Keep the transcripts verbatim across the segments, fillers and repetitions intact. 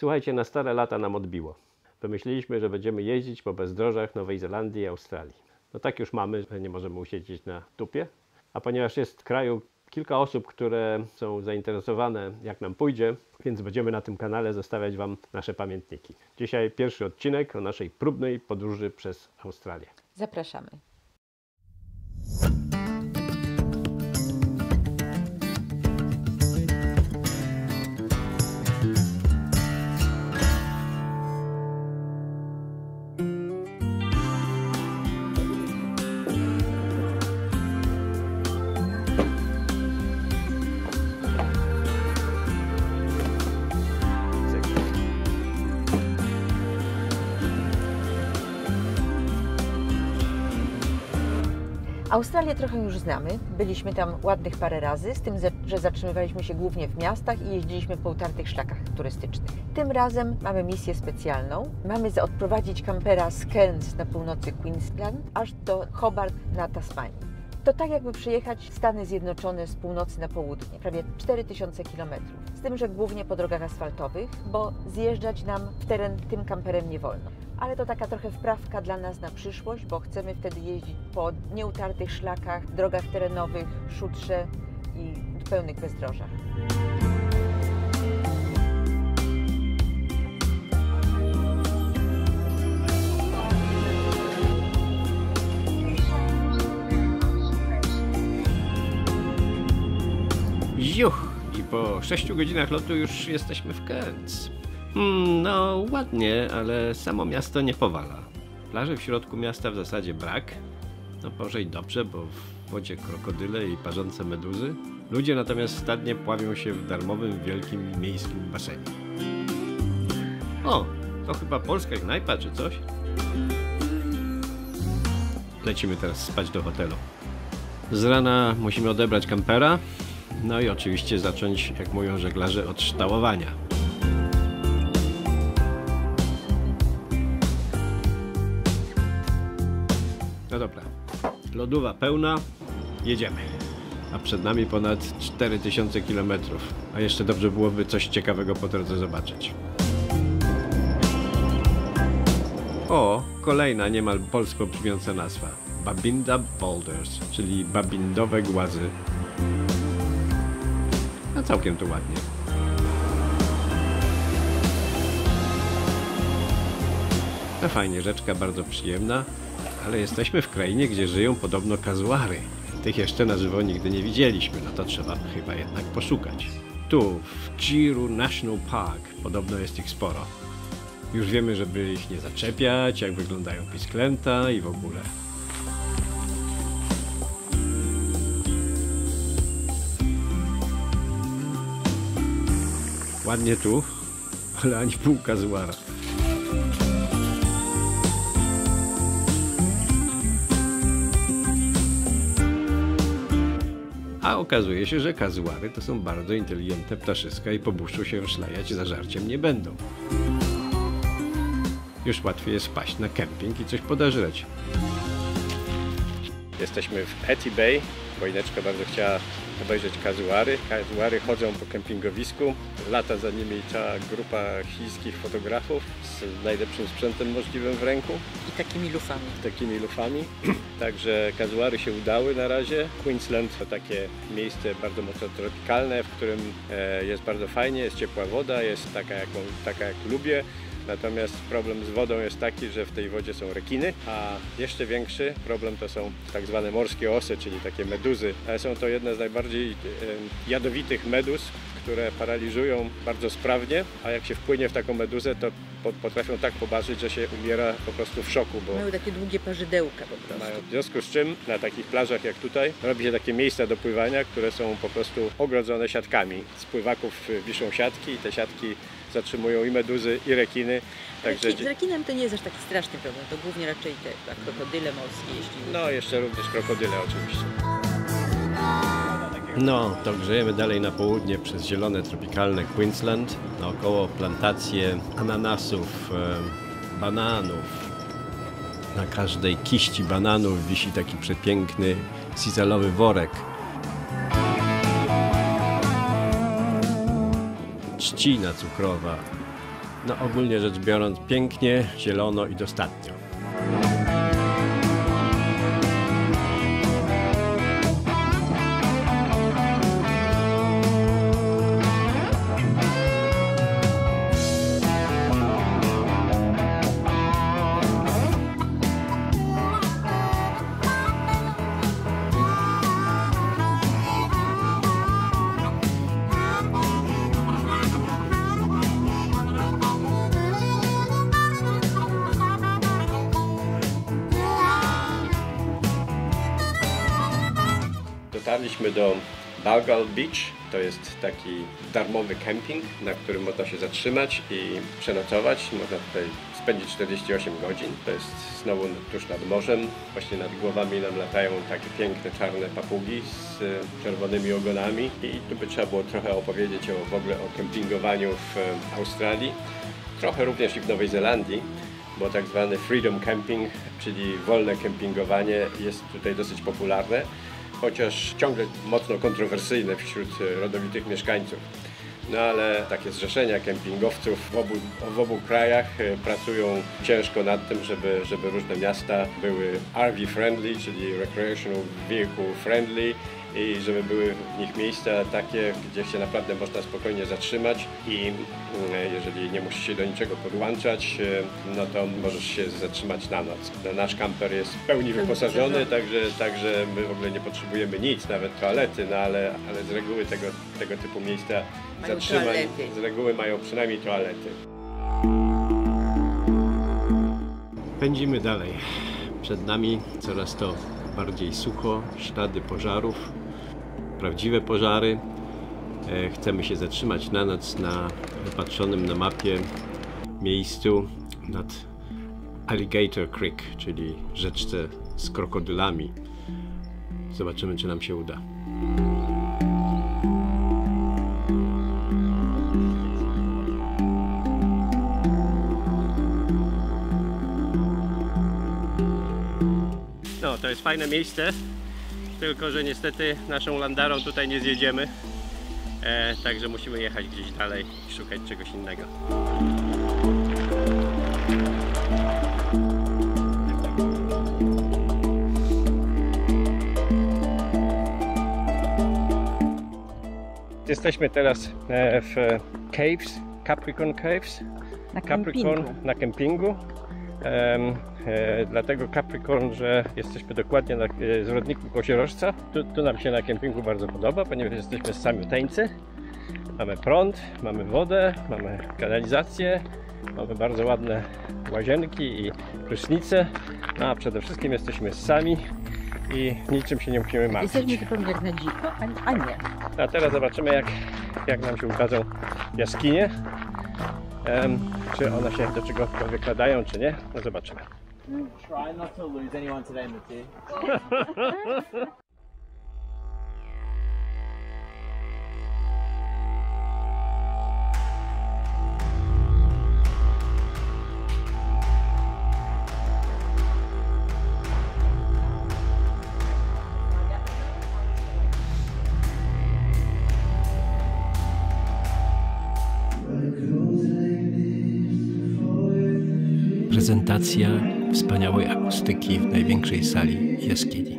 Słuchajcie, na stare lata nam odbiło. Pomyśleliśmy, że będziemy jeździć po bezdrożach Nowej Zelandii i Australii. No tak już mamy, że nie możemy usiedzieć na dupie. A ponieważ jest w kraju kilka osób, które są zainteresowane, jak nam pójdzie, więc będziemy na tym kanale zostawiać Wam nasze pamiętniki. Dzisiaj pierwszy odcinek o naszej próbnej podróży przez Australię. Zapraszamy. Australię trochę już znamy, byliśmy tam ładnych parę razy, z tym, że zatrzymywaliśmy się głównie w miastach i jeździliśmy po utartych szlakach turystycznych. Tym razem mamy misję specjalną. Mamy odprowadzić kampera z Cairns na północy Queensland aż do Hobart na Tasmanii. To tak jakby przyjechać w Stany Zjednoczone z północy na południe, prawie cztery tysiące kilometrów. Z tym, że głównie po drogach asfaltowych, bo zjeżdżać nam w teren tym kamperem nie wolno. Ale to taka trochę wprawka dla nas na przyszłość, bo chcemy wtedy jeździć po nieutartych szlakach, drogach terenowych, szutrze i pełnych bezdrożach. Juch! I po sześciu godzinach lotu już jesteśmy w Cairns. Hmm, no ładnie, ale samo miasto nie powala. Plaży w środku miasta w zasadzie brak. No może i dobrze, bo w wodzie krokodyle i parzące meduzy. Ludzie natomiast stadnie pławią się w darmowym, wielkim, miejskim basenie. O, to chyba polska knajpa czy coś? Lecimy teraz spać do hotelu. Z rana musimy odebrać kampera. No i oczywiście zacząć, jak mówią żeglarze, od ształowania. No dobra, lodówa pełna, jedziemy. A przed nami ponad cztery tysiące kilometrów. A jeszcze dobrze byłoby coś ciekawego po drodze zobaczyć. O, kolejna niemal polsko brzmiąca nazwa. Babinda Boulders, czyli babindowe głazy. No całkiem to ładnie. No fajnie, rzeczka bardzo przyjemna, ale jesteśmy w krainie, gdzie żyją podobno kazuary. Tych jeszcze na żywo nigdy nie widzieliśmy, no to trzeba chyba jednak poszukać. Tu, w Giru National Park, podobno jest ich sporo. Już wiemy, żeby ich nie zaczepiać, jak wyglądają pisklęta i w ogóle. Ładnie tu, ale ani pół kazuara. A okazuje się, że kazuary to są bardzo inteligentne ptaszyska i po buszu się szlajać za żarciem nie będą. Już łatwiej jest wpaść na kemping i coś podażreć. Jesteśmy w Hattie Bay. Wojneczka bardzo chciała obejrzeć kazuary. Kazuary chodzą po kempingowisku. Lata za nimi cała grupa chińskich fotografów z najlepszym sprzętem możliwym w ręku. I takimi lufami. Takimi lufami. Także kazuary się udały na razie. Queensland to takie miejsce bardzo mocno tropikalne, w którym jest bardzo fajnie, jest ciepła woda, jest taka, jaką, taka jak lubię. Natomiast problem z wodą jest taki, że w tej wodzie są rekiny, a jeszcze większy problem to są tak zwane morskie osy, czyli takie meduzy. Są to jedne z najbardziej jadowitych meduz, które paraliżują bardzo sprawnie, a jak się wpłynie w taką meduzę, to potrafią tak pobarzyć, że się umiera po prostu w szoku. Bo mają takie długie parzydełka po prostu. Mają. W związku z czym na takich plażach jak tutaj robi się takie miejsca do pływania, które są po prostu ogrodzone siatkami. Z pływaków wiszą siatki i te siatki zatrzymują i meduzy, i rekiny. Także... Z rekinem to nie jest aż taki straszny problem, to głównie raczej te krokodyle morskie, jeśli... No, jeszcze również krokodyle oczywiście. No, to grzejemy dalej na południe przez zielone, tropikalne Queensland. Naokoło plantacje ananasów, e, bananów. Na każdej kiści bananów wisi taki przepiękny sizalowy worek. Trzcina cukrowa. No ogólnie rzecz biorąc pięknie, zielono i dostatnio. Dotarliśmy do Balgall Beach. To jest taki darmowy kemping, na którym można się zatrzymać i przenocować. Można tutaj spędzić czterdzieści osiem godzin. To jest znowu tuż nad morzem. Właśnie nad głowami nam latają takie piękne czarne papugi z czerwonymi ogonami. I tu by trzeba było trochę opowiedzieć o, w ogóle o kempingowaniu w Australii. Trochę również i w Nowej Zelandii, bo tak zwany freedom camping, czyli wolne kempingowanie, jest tutaj dosyć popularne, chociaż ciągle mocno kontrowersyjne wśród rodowitych mieszkańców. No ale takie zrzeszenia kempingowców w obu, w obu krajach pracują ciężko nad tym, żeby, żeby różne miasta były R V friendly, czyli recreational vehicle friendly, i żeby były w nich miejsca takie, gdzie się naprawdę można spokojnie zatrzymać i jeżeli nie musisz się do niczego podłączać, no to możesz się zatrzymać na noc. Nasz kamper jest w pełni wyposażony, także, także my w ogóle nie potrzebujemy nic, nawet toalety, no ale, ale z reguły tego, tego typu miejsca mają zatrzymań toalety. Z reguły mają przynajmniej toalety. Pędzimy dalej. Przed nami coraz to bardziej sucho, ślady pożarów, prawdziwe pożary. Chcemy się zatrzymać na noc na wypatrzonym na mapie miejscu nad Alligator Creek, czyli rzeczce z krokodylami. Zobaczymy, czy nam się uda. No, to jest fajne miejsce, tylko że niestety naszą landarą tutaj nie zjedziemy, e, także musimy jechać gdzieś dalej i szukać czegoś innego. Jesteśmy teraz w Caves, Capricorn Caves, na Capricorn, kempingu. na kempingu. Um, e, dlatego Capricorn, że jesteśmy dokładnie na e, zwrotniku Koziorożca. Tu, tu nam się na kempingu bardzo podoba, ponieważ jesteśmy samiuteńcy. Mamy prąd, mamy wodę, mamy kanalizację, mamy bardzo ładne łazienki i prysznice, no, a przede wszystkim jesteśmy sami i niczym się nie musimy martwić. Jesteśmy zupełnie jak na dziko, a, a nie. A teraz zobaczymy, jak, jak nam się ukazą jaskinie. Um, czy one się do czegokolwiek nadają, czy nie? No zobaczymy. Try not to lose anyone today, Matthew. Prezentacja wspaniałej akustyki w największej sali jaskini.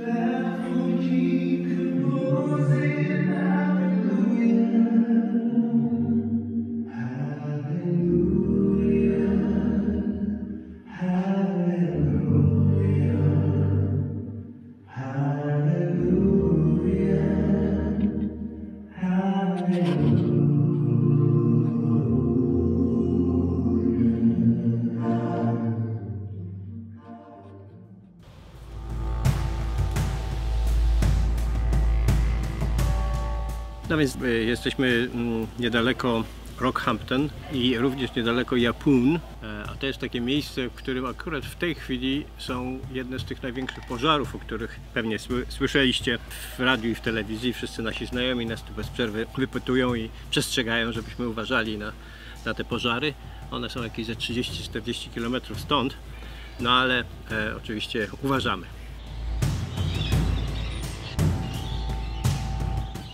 No więc jesteśmy niedaleko Rockhampton i również niedaleko Yeppoon, a to jest takie miejsce, w którym akurat w tej chwili są jedne z tych największych pożarów, o których pewnie słyszeliście w radiu i w telewizji. Wszyscy nasi znajomi nas tu bez przerwy wypytują i przestrzegają, żebyśmy uważali na, na te pożary. One są jakieś za trzydzieści czterdzieści kilometrów stąd, no ale e, oczywiście uważamy.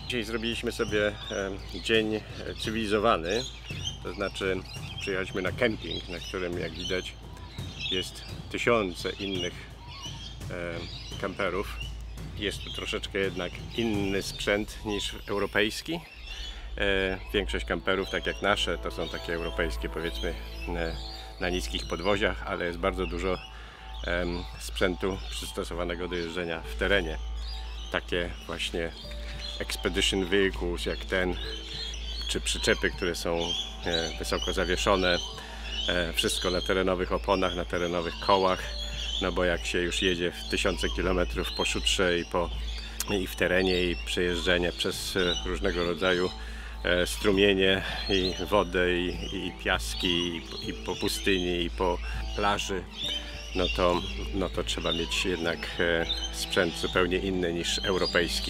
Dzisiaj zrobiliśmy sobie dzień cywilizowany, to znaczy przyjechaliśmy na kemping, na którym jak widać jest tysiące innych kamperów. Jest tu troszeczkę jednak inny sprzęt niż europejski. Większość kamperów, tak jak nasze, to są takie europejskie, powiedzmy na niskich podwoziach, ale jest bardzo dużo sprzętu przystosowanego do jeżdżenia w terenie. Takie właśnie expedition vehicles jak ten, czy przyczepy, które są wysoko zawieszone, wszystko na terenowych oponach, na terenowych kołach, no bo jak się już jedzie w tysiące kilometrów po szutrze i, po, i w terenie i przejeżdżenie przez różnego rodzaju strumienie i wodę i, i piaski i, i po pustyni i po plaży, no to, no to trzeba mieć jednak sprzęt zupełnie inny niż europejski.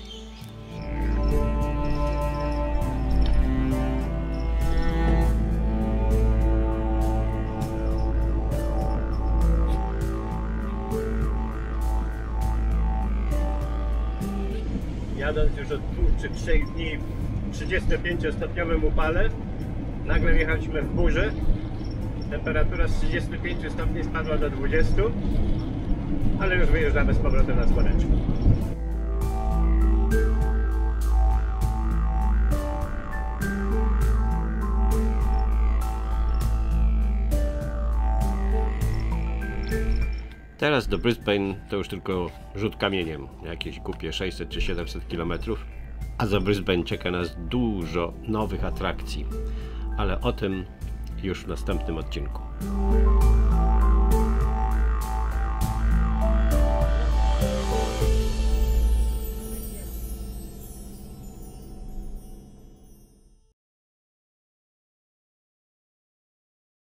Jadąc już od dwóch czy trzech dni w trzydziestopięciostopniowym upale, nagle wjechaliśmy w burzę. Temperatura z trzydziestu pięciu stopni spadła do dwudziestu, ale już wyjeżdżamy z powrotem na słoneczko. Teraz do Brisbane to już tylko rzut kamieniem, jakieś głupie sześćset czy siedemset kilometrów, a za Brisbane czeka nas dużo nowych atrakcji, ale o tym już w następnym odcinku.